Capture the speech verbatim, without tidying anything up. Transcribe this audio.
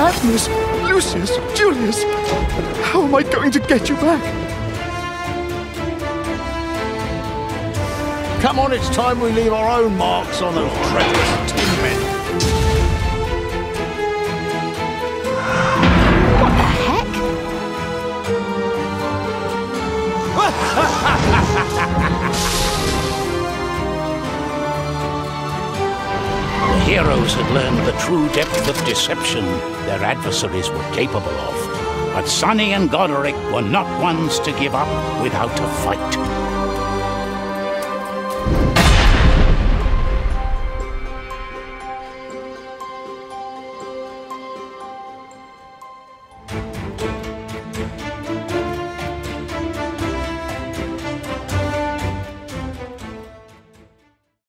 Agnes, Lucius, Julius, how am I going to get you back? Come on, it's time we leave our own marks on those treacherous tin men. What the heck? The heroes had learned the true depth of deception their adversaries were capable of. But Sonny and Goderic were not ones to give up without a fight.